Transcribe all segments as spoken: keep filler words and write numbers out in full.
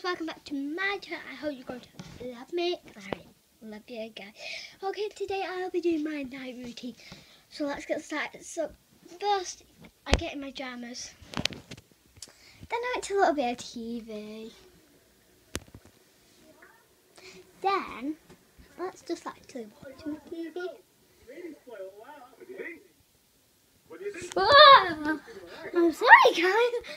guys, welcome back to my channel. I hope you're going to love me. I love you guys. Okay, today I'll be doing my night routine. So let's get started. So first, I get in my pajamas. Then I watch a little bit of T V. Then, let's just actually watch some T V. Oh, I'm sorry, guys.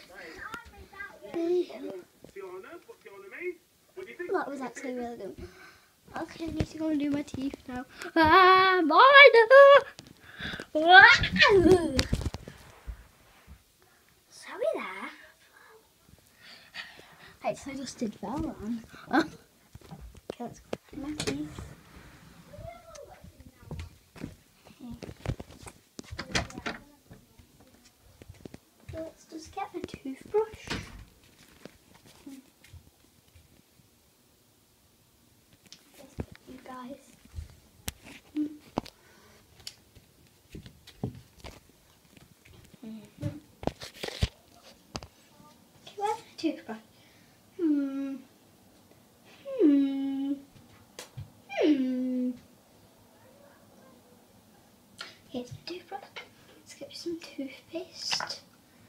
That was actually really good. Okay, I need to go and do my teeth now. Ah, Sorry there. I actually just did that one. Okay, let's go do my teeth. Okay, let's just get my toothbrush. You guys. Mm. Mm-hmm. Okay, where's my toothbrush? Hmm. Hmm. Hmm. Here's my toothbrush. Let's get some toothpaste.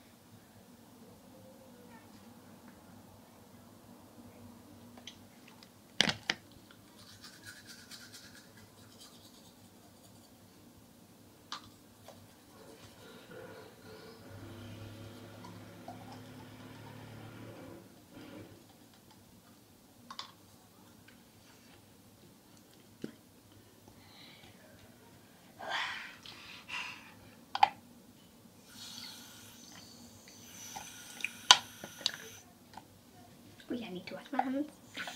Oh yeah, I need to wash my hands.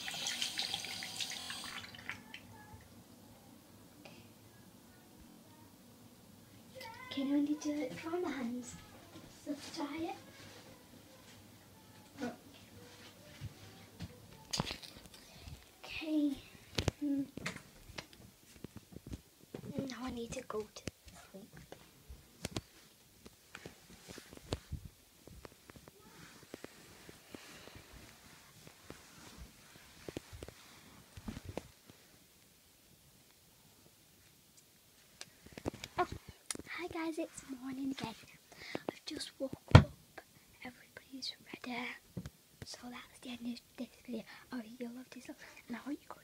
Okay, now I need to dry my hands. So let's try it. Okay. Mm. Now I need to go to sleep. Oh, hi guys, it's morning again. I've just woke up. Everybody's ready. So that's the end of this video. I hope you love this and I hope you